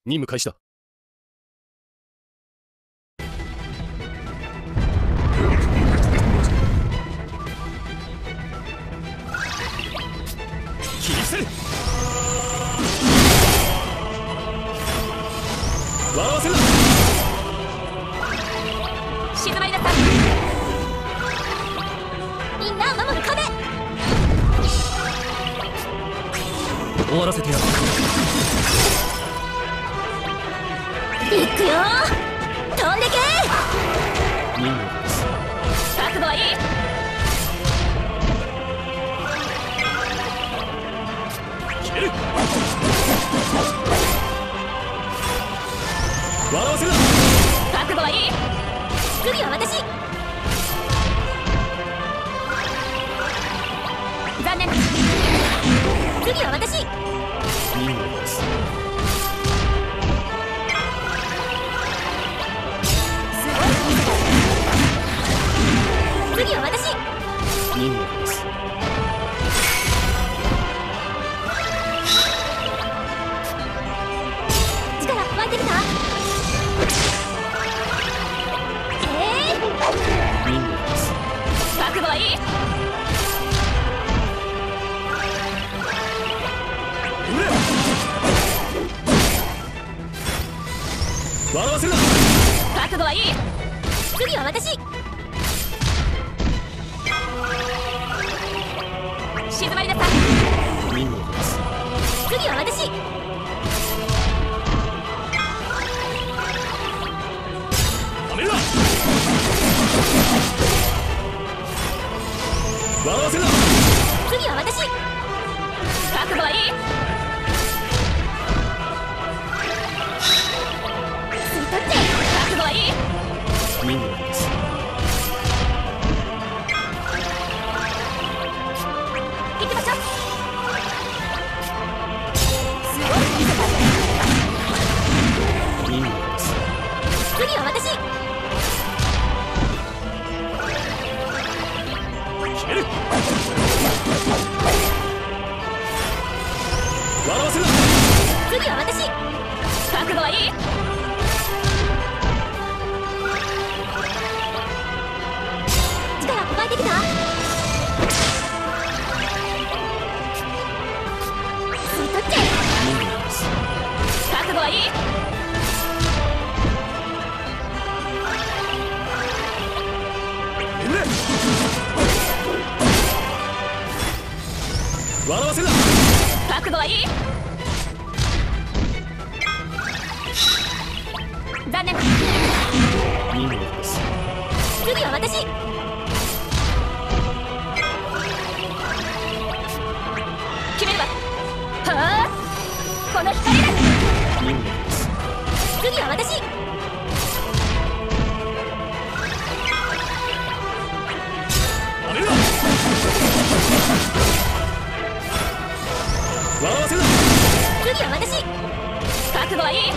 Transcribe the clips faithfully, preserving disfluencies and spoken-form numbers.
任務開始だ。切り捨てる。笑わせるな。 静まりなさい。みんなを守る壁。 終わらせてやる。 いくよー、飛んでけー。 任務です。 覚悟はいい。 蹴る。笑わせるな。 覚悟はいい。次は私。残念。次は私。 任務です。 すごい見せた。次は私。 任務です。 力湧いてきた。ええー、 任務です。 覚悟はいい。 笑わせるな。 覚悟はいい。次は私。静まりなさい。 任務です。 次は私。 ダメだ。笑わせるな。 次は私。覚悟はいい。吸い取って。覚悟はいい。 任務です。 行きましょう。すごい見せた。 任務です。 次は私。 蹴る。笑わせるな。 次は私。覚悟はいい。力湧いてきた。吸い取って。 任務です。 覚悟はいい。 眠れ。笑わせるな。 覚悟はいい。残念。 任務です。 次は私。決めるわ。はあ、この光だ。 任務です。 次は私。 ダメだ。笑わせるな。 次は私。覚悟はいい。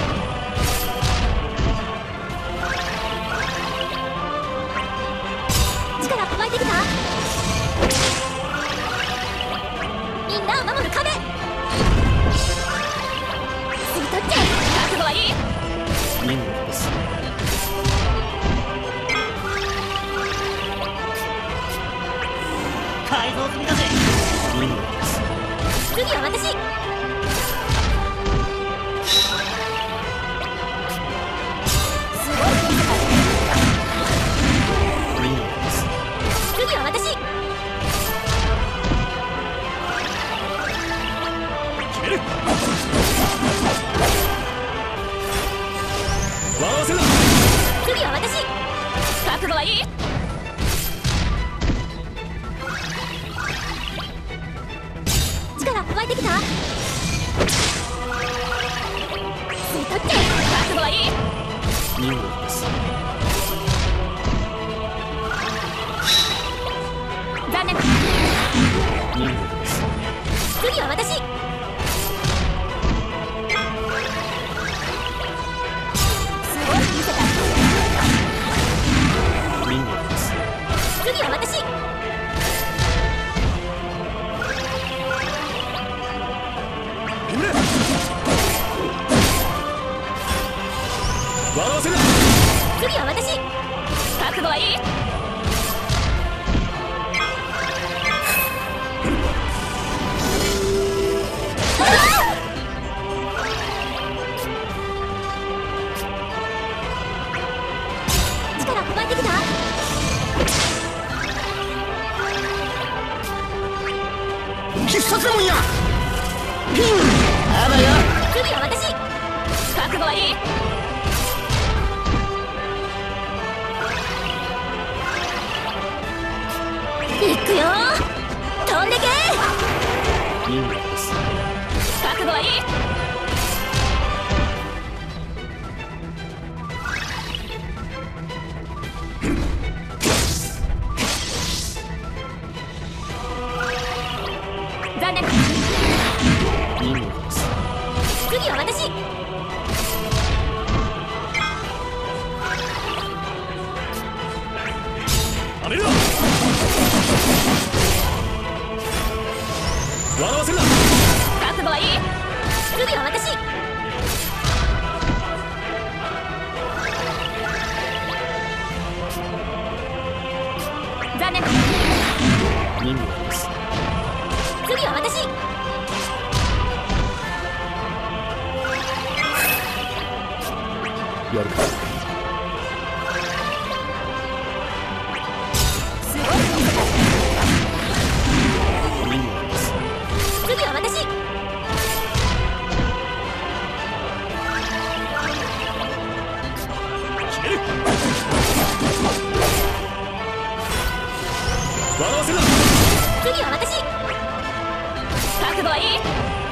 力湧いてきた。みんなを守る壁。吸い取って。覚悟はいい。 任務です。 改造済みだぜ。 任務です。 次は私。すごい見せた。 任務です。 次は私。 決める。笑わせるな。 次は私。覚悟はいい。力湧いてきた。吸い取って。覚悟はいい。 任務です。 残念。 任務です。 次は私。すごい見せた。 任務です。 次は私。 眠れ。 悟はいい。 必殺だもんや。 ピンあばよ。次は私。覚悟はいい。行くよ。飛んでけ。 いいんです。 覚悟はいい。残念。 いいんです。 次は私。 あれだ。笑わせるな。 覚悟はいい。次は私。残念。 いいんです。 次は私。 やるか。 すごい。 いいんです。 次は私。 決める。笑わせるな。 次は私。覚悟はいい。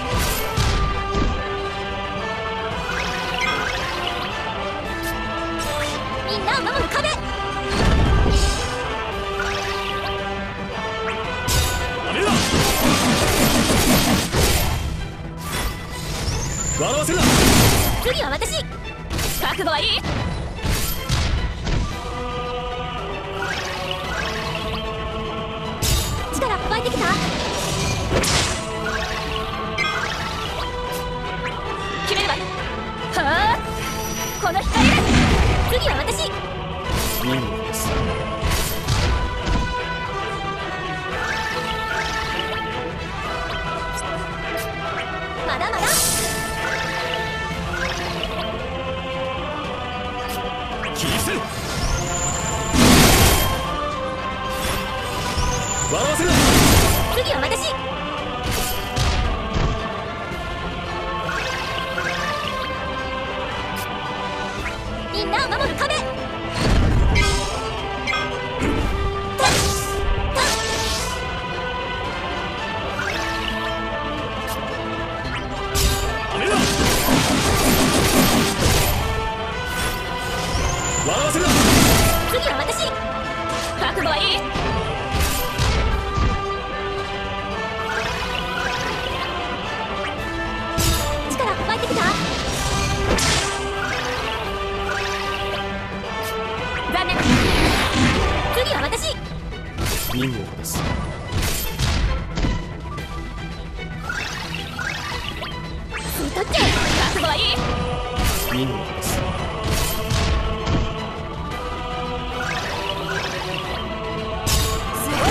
みんなを守る壁。 あれだ。笑わせるな。 次は私。覚悟はいい。力湧いてきた。決めれば。はあ、この光。次は私。 いいんです。 まだまだ。 切り捨てる。笑わせるな。 次は私。みんなを守る壁。 あれだ。笑わせるな。 次は私。覚悟はいい。力湧いてきた。残念。次は私。 いいんです。 歌って。覚悟はいい。 いいんです。 すごい。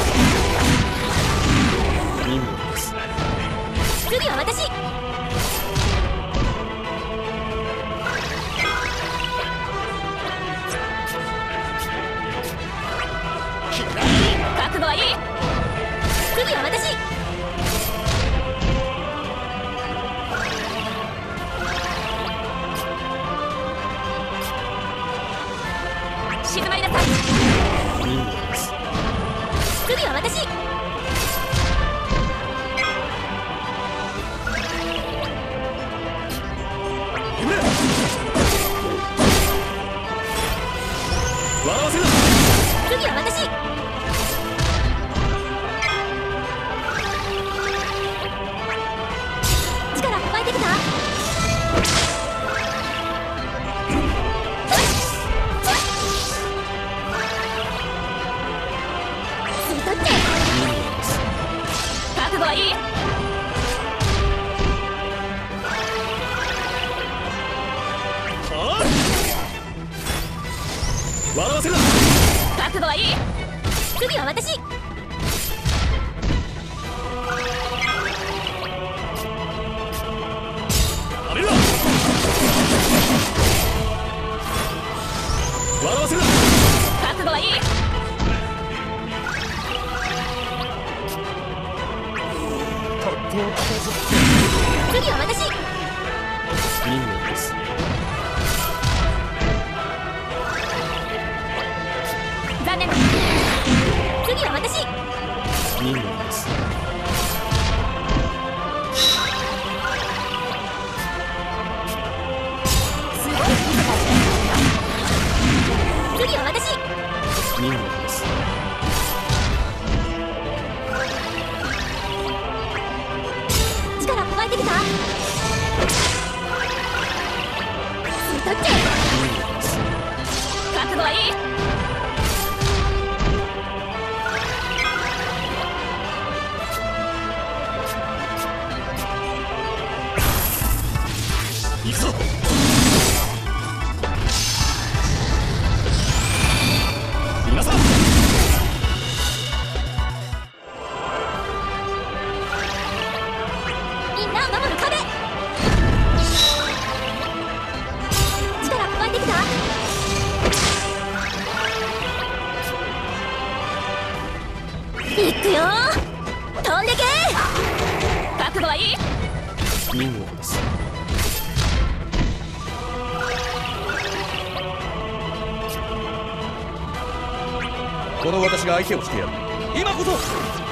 いいんです。 次は私。覚悟はいい。次は私。静まりなさい。 いいんです。 次は私。 夢。笑わせるな。 次は私。力湧いてきた。吸い取って。覚悟はいい。 はあ。笑わせるな。 覚悟はいい。次は私。 あれだ。笑わせるな。 覚悟はいい。次は私。 任務です。 残念。次は私。 任務です。 すごい。次は私。 任務です。 力湧いてきた。吸い取っちゃえ。 任務です。 覚悟はいい。 行くぞ。皆さん。 みんなを守る壁。力湧いてきた。行くよ。飛んでけ。覚悟はいい。 任務です。この私が相手をしてやる。今こそ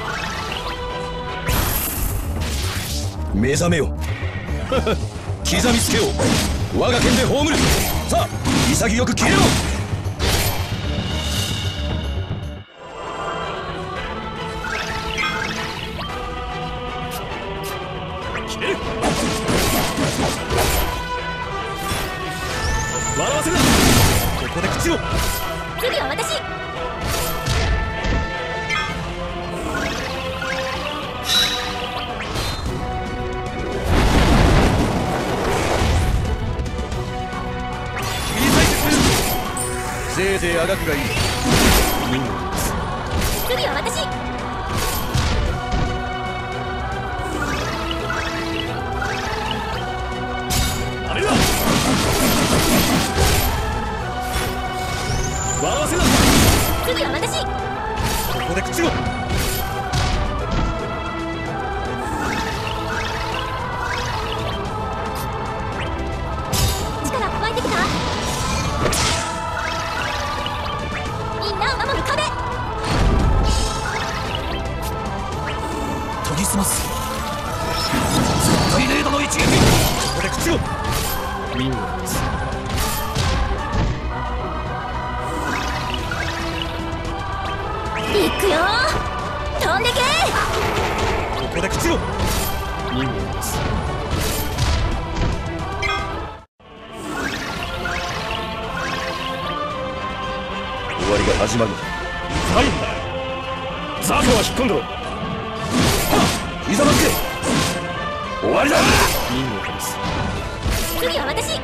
目覚めよ。刻みつけよう。我が剣で葬る。さあ潔く消えろ。消える。笑わせるな。ここで口を。 次は私。 せいぜいあがくがいい。任務です。 次は私。 あれだ。笑わせな。 次は私。 ここで口を。 力湧いてきた。みんなを守る壁。 研ぎ澄ます。絶対レードの一撃。ここで口を。任務です。 行くよ。飛んでけ。 ここで口を。任務です。終わりが始まる。はいんだよ。ザゾは引っ込んでろ。ひざまつけ。終わりだ。任務です。 次は私。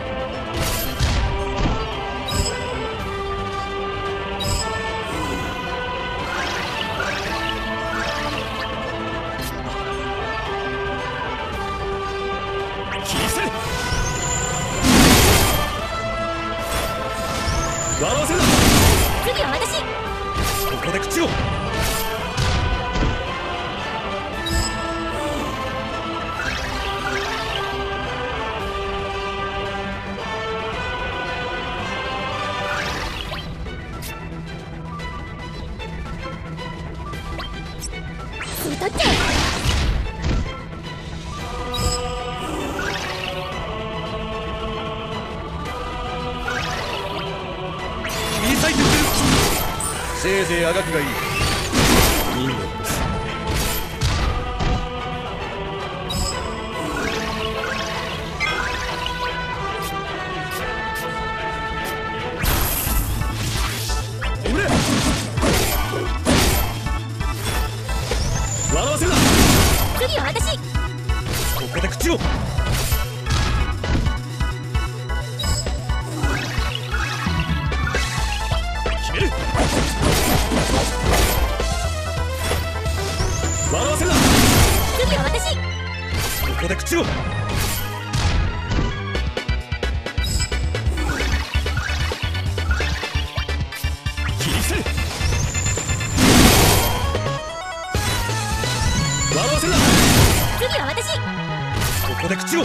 切り捨てる。笑わせるな。 次は私。 ここで口を。 吸い取っちゃえ。 せいぜいあがくがいい。任務です。眠れ。笑わせるな。 次は私。 ここで口を。決める。 笑わせるな。 次は私。 ここで口を。切り捨てる。笑わせるな。 次は私。 ここで口を。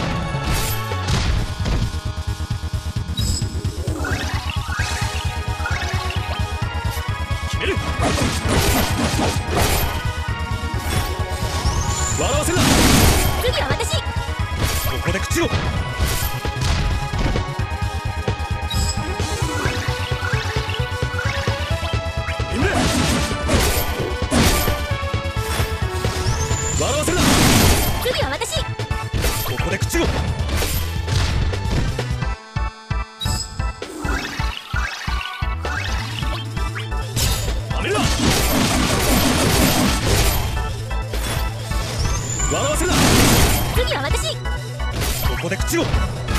決める。笑わせるな。 次は私。 ここで口を。みんな笑わせるな。 次は私。 ここで口を。やめるな。笑わせるな。 次は私。 ここで口を。